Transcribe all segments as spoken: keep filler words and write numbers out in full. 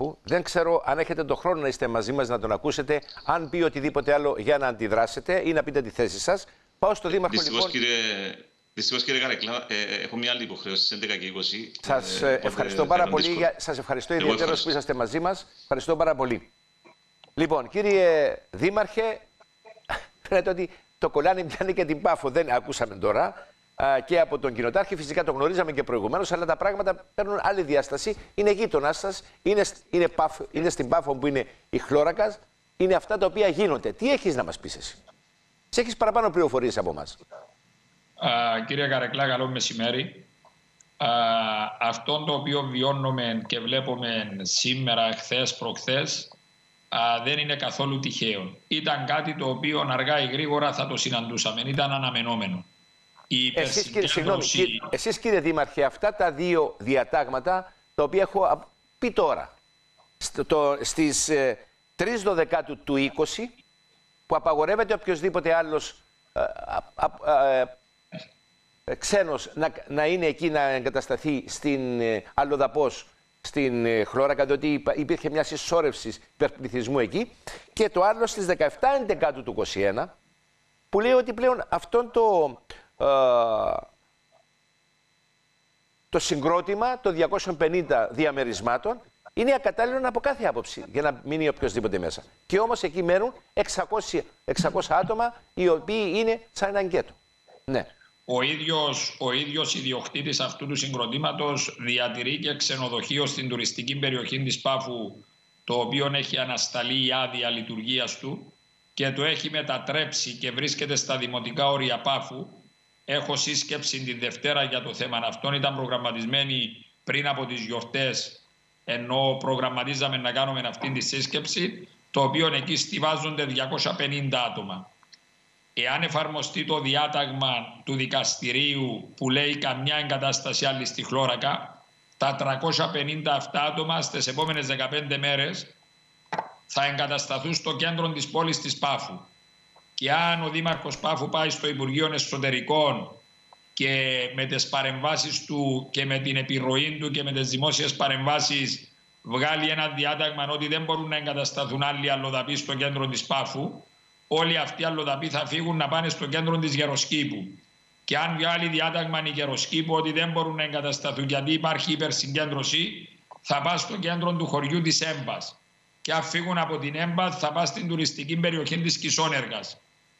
Πάφου. Δεν ξέρω αν έχετε τον χρόνο να είστε μαζί μας να τον ακούσετε, αν πει οτιδήποτε άλλο για να αντιδράσετε ή να πείτε τη θέση σας. Πάω στο Δήμαρχο. Δυστυχώς, λοιπόν. Κύριε, δυστυχώς κύριε Καρεκλά, ε, έχω μια άλλη υποχρέωση στις έντεκα και είκοσι. Σας ε, ευχαριστώ πάρα πολύ. Για... Σας ευχαριστώ ιδιαίτερα που είσαστε μαζί μας. Ευχαριστώ πάρα πολύ. Λοιπόν, κύριε Δήμαρχε, φαίνεται ότι το κολλάνι πιάνει και την Πάφο. Δεν ακούσαμε τώρα. Και από τον κοινοτάρχη, φυσικά το γνωρίζαμε και προηγουμένως, αλλά τα πράγματα παίρνουν άλλη διάσταση. Είναι γείτονά σας, είναι, είναι, είναι στην Πάφο που είναι η Χλώρακας, είναι αυτά τα οποία γίνονται. Τι έχεις να μας πεις εσύ? Σε έχεις παραπάνω πληροφορίες από εμάς? Κύριε Καρεκλά, καλό μεσημέρι. Α, αυτό το οποίο βιώνουμε και βλέπουμε σήμερα, χθες, προχθές, α, δεν είναι καθόλου τυχαίο. Ήταν κάτι το οποίο αργά ή γρήγορα θα το συναντούσαμε, ήταν αναμενόμενο. Εσείς κύριε, συγγνώμη, κύριε, εσείς κύριε Δήμαρχε, αυτά τα δύο διατάγματα τα οποία έχω πει τώρα στο, το, στις ε, τρεις Δωδεκάτου του είκοσι, που απαγορεύεται οποιοδήποτε άλλος ε, ε, ε, ξένος να, να είναι εκεί να εγκατασταθεί στην ε, αλλοδαπός στην ε, Χλώρακα, διότι υπήρχε μια συσσόρευση υπερπληθυσμού εκεί, και το άλλο στις δεκαεπτά Ενδεκάτου του είκοσι ένα, που λέει ότι πλέον αυτόν το το συγκρότημα των διακόσιων πενήντα διαμερισμάτων είναι ακατάλληλο από κάθε άποψη για να μείνει οποιοδήποτε μέσα. Και όμως εκεί μένουν εξακόσια, εξακόσια άτομα οι οποίοι είναι σαν έναν γκέτο. Ναι. Ο ίδιος, ο ίδιος ιδιοκτήτης αυτού του συγκροτήματος διατηρεί και ξενοδοχείο στην τουριστική περιοχή της Πάφου, το οποίο έχει ανασταλεί η άδεια λειτουργίας του και το έχει μετατρέψει και βρίσκεται στα δημοτικά όρια Πάφου. Έχω σύσκεψη τη Δευτέρα για το θέμα αυτό. Ήταν προγραμματισμένη πριν από τις γιορτές, ενώ προγραμματίζαμε να κάνουμε αυτή τη σύσκεψη, το οποίο εκεί στιβάζονται διακόσια πενήντα άτομα. Εάν εφαρμοστεί το διάταγμα του δικαστηρίου που λέει καμιά εγκατάσταση άλλη στη Χλώρακα, τα τριακόσια πενήντα αυτά άτομα στις επόμενες δεκαπέντε μέρες θα εγκατασταθούν στο κέντρο της πόλης της Πάφου. Και αν ο Δήμαρχος Πάφου πάει στο Υπουργείο Εσωτερικών και με τις παρεμβάσεις του και με την επιρροή του και με τις δημόσιες παρεμβάσεις βγάλει ένα διάταγμα ότι δεν μπορούν να εγκατασταθούν άλλοι αλλοδαποί στο κέντρο της Πάφου, όλοι αυτοί οι αλλοδαποί θα φύγουν να πάνε στο κέντρο της Γεροσκήπου. Και αν βγάλει διάταγμα η Γεροσκήπου ότι δεν μπορούν να εγκατασταθούν γιατί υπάρχει υπερσυγκέντρωση, θα πάνε στο κέντρο του χωριού της Έμπας. Και αν φύγουν από την Έμπα θα πάνε στην τουριστική περιοχή της Κισόνεργας.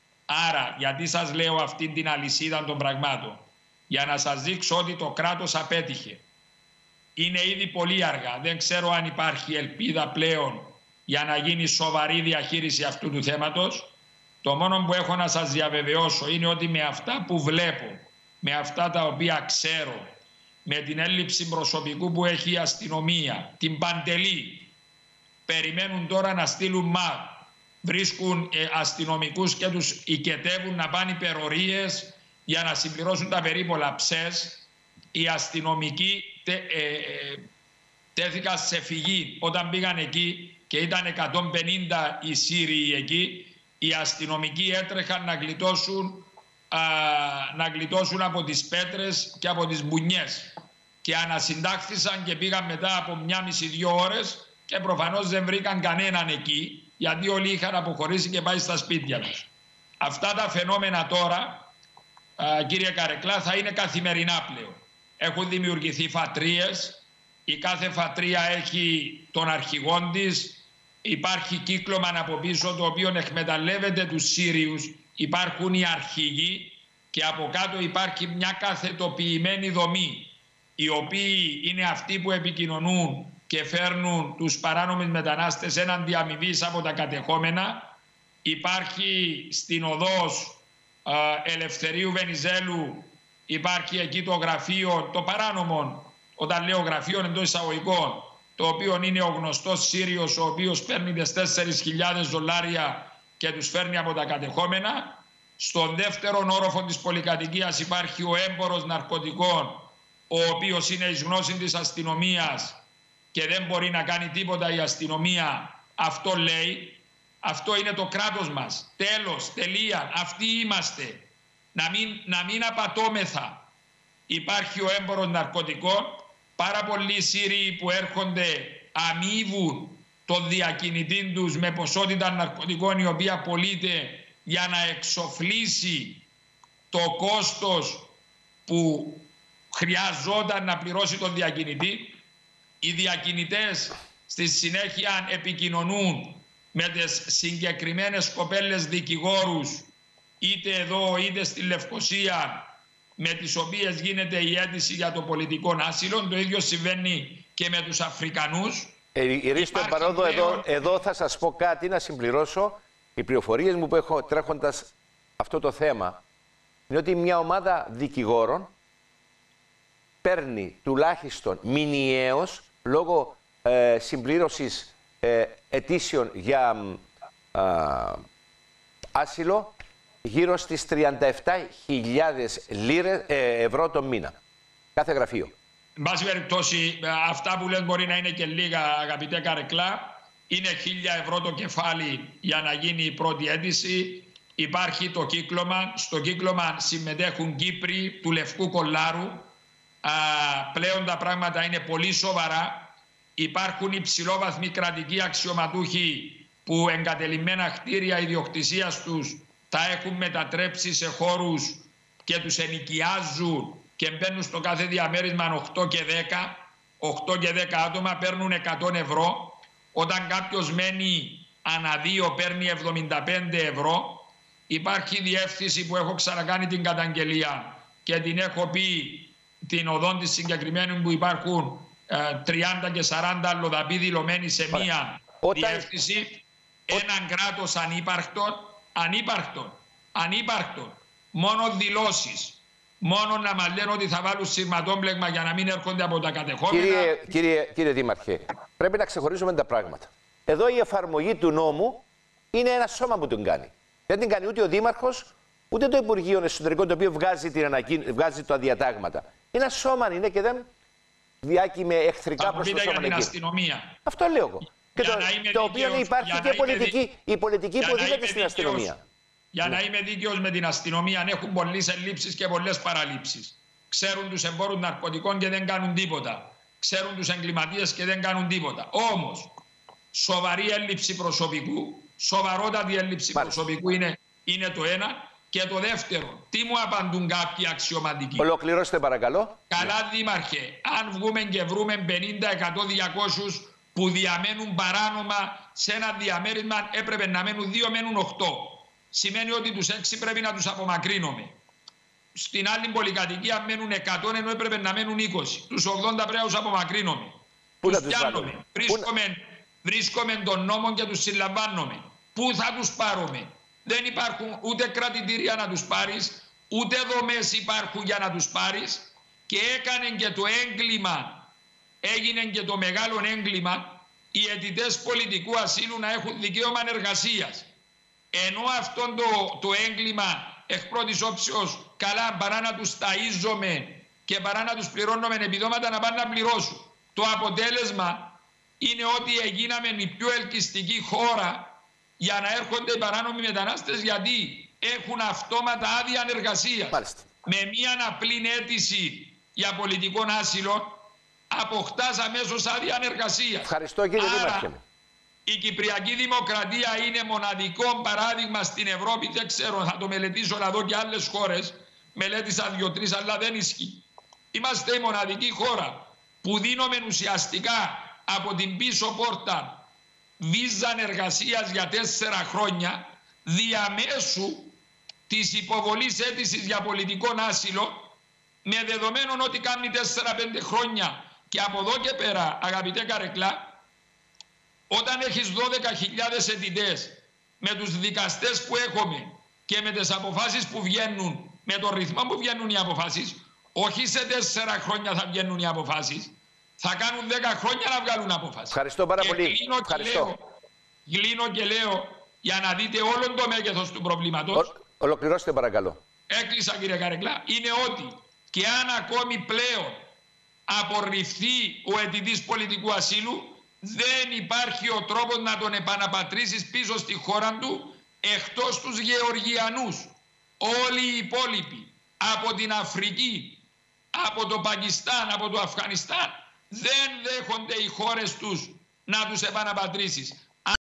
Άρα, γιατί σας λέω αυτή την αλυσίδα των πραγμάτων? Για να σας δείξω ότι το κράτος απέτυχε. Είναι ήδη πολύ αργά. Δεν ξέρω αν υπάρχει ελπίδα πλέον για να γίνει σοβαρή διαχείριση αυτού του θέματος. Το μόνο που έχω να σας διαβεβαιώσω είναι ότι με αυτά που βλέπω, με αυτά τα οποία ξέρω, με την έλλειψη προσωπικού που έχει η αστυνομία, την Παντελή, περιμένουν τώρα να στείλουν ΜΑΒ. Βρίσκουν ε, αστυνομικούς και τους οικετεύουν να πάνε υπερορίες για να συμπληρώσουν τα περίπολα ψες. Οι αστυνομικοί τε, ε, ε, τέθηκαν σε φυγή όταν πήγαν εκεί και ήταν εκατόν πενήντα οι Σύριοι εκεί. Οι αστυνομικοί έτρεχαν να γλιτώσουν, α, να γλιτώσουν από τις πέτρες και από τις μπουνιές. Και ανασυντάχθησαν και πήγαν μετά από μια μισή δύο ώρες και προφανώς δεν βρήκαν κανέναν εκεί, γιατί όλοι είχαν αποχωρήσει και πάει στα σπίτια τους. Αυτά τα φαινόμενα τώρα, α, κύριε Καρεκλά, θα είναι καθημερινά πλέον. Έχουν δημιουργηθεί φατρίες, η κάθε φατρία έχει τον αρχηγό της, υπάρχει κύκλωμα από πίσω το οποίο εκμεταλλεύεται τους Σύριους, υπάρχουν οι αρχηγοί και από κάτω υπάρχει μια καθετοποιημένη δομή, οι οποίοι είναι αυτοί που επικοινωνούν και φέρνουν τους παράνομους μετανάστες έναντι αμοιβής από τα κατεχόμενα. Υπάρχει στην οδός α, Ελευθερίου Βενιζέλου, υπάρχει εκεί το γραφείο, το παράνομο, όταν λέω γραφείο εντός εισαγωγικών, το οποίο είναι ο γνωστός Σύριος, ο οποίος παίρνει τις τέσσερις χιλιάδες δολάρια και τους φέρνει από τα κατεχόμενα. Στον δεύτερο όροφο της πολυκατοικίας υπάρχει ο έμπορος ναρκωτικών, ο οποίος είναι εις γνώση της αστυνομίας και δεν μπορεί να κάνει τίποτα η αστυνομία. Αυτό λέει. Αυτό είναι το κράτος μας. Τέλος, τελεία. Αυτοί είμαστε. Να μην, να μην απατώμεθα. Υπάρχει ο έμπορος ναρκωτικών. Πάρα πολλοί Σύριοι που έρχονται αμείβουν τον διακινητή τους με ποσότητα ναρκωτικών η οποία πωλείται για να εξοφλήσει το κόστος που χρειαζόταν να πληρώσει τον διακινητή. Οι διακινητές στη συνέχεια επικοινωνούν με τις συγκεκριμένες κοπέλες δικηγόρους, είτε εδώ είτε στη Λευκοσία, με τις οποίες γίνεται η αίτηση για το πολιτικό άσυλο. Το ίδιο συμβαίνει και με τους Αφρικανούς. Ε, Ηρίστο Παρόδο, πλέον... εδώ, εδώ θα σας πω κάτι να συμπληρώσω. Οι πληροφορίες μου που έχω τρέχοντας αυτό το θέμα είναι ότι μια ομάδα δικηγόρων παίρνει τουλάχιστον μηνιαίως, λόγω ε, συμπλήρωσης ε, αιτήσεων για ε, άσυλο, γύρω στις τριάντα επτά χιλιάδες λίρες, ε, ευρώ το μήνα. Κάθε γραφείο. Εν πάση περιπτώσει, αυτά που λες μπορεί να είναι και λίγα, αγαπητέ Καρεκλά. Είναι χίλια ευρώ το κεφάλι για να γίνει η πρώτη αίτηση. Υπάρχει το κύκλωμα. Στο κύκλωμα συμμετέχουν Κύπροι του Λευκού Κολάρου. Α, πλέον τα πράγματα είναι πολύ σοβαρά. Υπάρχουν υψηλόβαθμοι κρατικοί αξιωματούχοι που εγκατελειμμένα κτίρια ιδιοκτησίας τους τα έχουν μετατρέψει σε χώρους και τους ενοικιάζουν και μπαίνουν στο κάθε διαμέρισμα οκτώ και δέκα. οκτώ και δέκα άτομα παίρνουν εκατό ευρώ. Όταν κάποιος μένει αναδύο παίρνει εβδομήντα πέντε ευρώ. Υπάρχει διεύθυνση που έχω ξανακάνει την καταγγελία και την έχω πει, την οδόν της συγκεκριμένη, που υπάρχουν ε, τριάντα και σαράντα αλλοδαποί δηλωμένοι σε μία Όταν... διεύθυνση. Έναν κράτος ανύπαρκτον, ανύπαρκτον, ανύπαρκτον. Μόνο δηλώσεις. Μόνο να μας λένε ότι θα βάλουν σειρματόμπλεγμα για να μην έρχονται από τα κατεχόμενα. Κύριε, κύριε, κύριε Δήμαρχε, πρέπει να ξεχωρίζουμε τα πράγματα. Εδώ η εφαρμογή του νόμου είναι ένα σώμα που τον κάνει. Δεν την κάνει ούτε ο Δήμαρχος, ούτε το Υπουργείο Εσωτερικών, το οποίο βγάζει, την ανακοίν... βγάζει τα διατάγματα. Ένα σώμα είναι και δεν διάκει με εχθρικά προς το σώμα. Για την αστυνομία. Αυτό λέω εγώ. Και το, το οποίο υπάρχει και πολιτική, δι... η πολιτική που δίνεται στην αστυνομία. Για να είμαι δίκαιος με την αστυνομία, αν έχουν πολλές ελλείψεις και πολλές παραλήψεις. Ξέρουν τους εμπόρους ναρκωτικών και δεν κάνουν τίποτα. Ξέρουν τους εγκληματίες και δεν κάνουν τίποτα. Όμως, σοβαρή έλλειψη προσωπικού, σοβαρότατη έλλειψη Μάλιστα. προσωπικού είναι, είναι το ένα. Και το δεύτερο, τι μου απαντούν κάποιοι αξιωματικοί. Ολοκληρώστε παρακαλώ. Καλά, Δήμαρχε, αν βγούμε και βρούμε πενήντα, εκατό, διακόσια που διαμένουν παράνομα σε ένα διαμέρισμα, έπρεπε να μένουν δύο, μένουν οκτώ. Σημαίνει ότι τους έξι πρέπει να τους απομακρύνουμε. Στην άλλη πολυκατοικία μένουν εκατό, ενώ έπρεπε να μένουν είκοσι. Τους ογδόντα πρέπει να τους απομακρύνουμε. Πού τους πιάνουμε. Βρίσκομαι, βρίσκομαι τον νόμο και τους συλλαμβάνουμε. Πού θα τους πάρουμε. Δεν υπάρχουν ούτε κρατητήρια να τους πάρεις, ούτε δομές υπάρχουν για να τους πάρεις. Και έκανε και το έγκλημα, έγινε και το μεγάλο έγκλημα, οι αιτητές πολιτικού ασύλου να έχουν δικαίωμα εργασίας. Ενώ αυτό το, το έγκλημα εκ πρώτης όψεως, καλά, παρά να τους ταΐζομαι και παρά να τους πληρώνουμε επιδόματα, να πάνε να πληρώσουν. Το αποτέλεσμα είναι ότι έγιναμε η πιο ελκυστική χώρα για να έρχονται οι παράνομοι μετανάστες, γιατί έχουν αυτόματα άδεια ανεργασίας. Με μία απλή αίτηση για πολιτικό άσυλο αποκτάς αμέσως άδεια ανεργασίας. Ευχαριστώ, κύριε Δήμαρχε. Η Κυπριακή Δημοκρατία είναι μοναδικό παράδειγμα στην Ευρώπη. Δεν ξέρω, θα το μελετήσω να δω και άλλες χώρες. Μελέτησα δύο-τρεις, αλλά δεν ισχύει. Είμαστε η μοναδική χώρα που δίνουμε ουσιαστικά από την πίσω πόρτα βίζα εργασίας για τέσσερα χρόνια, διαμέσου της υποβολής αίτησης για πολιτικό άσυλο, με δεδομένο ότι κάνει τέσσερα πέντε χρόνια. Και από εδώ και πέρα, αγαπητέ Καρεκλά, όταν έχεις δώδεκα χιλιάδες αιτητές, με τους δικαστές που έχουμε και με τις αποφάσεις που βγαίνουν, με τον ρυθμό που βγαίνουν οι αποφάσεις, όχι σε τέσσερα χρόνια θα βγαίνουν οι αποφάσεις, θα κάνουν δέκα χρόνια να βγάλουν αποφάσεις. Ευχαριστώ πάρα και πολύ. Κλείνω Ευχαριστώ. Και λέω, κλείνω και λέω, για να δείτε όλο το μέγεθος του προβλήματος. Ο, ολοκληρώστε παρακαλώ. Έκλεισα, κύριε Καρεκλά. Είναι ότι και αν ακόμη πλέον απορριφθεί ο αιτητής πολιτικού ασύλου, δεν υπάρχει ο τρόπος να τον επαναπατρίσεις πίσω στη χώρα του, εκτός τους Γεωργιανούς. Όλοι οι υπόλοιποι από την Αφρική, από το Πακιστάν, από το Αφγανιστάν, δεν δέχονται οι χώρες τους να τους επαναπατρίσεις.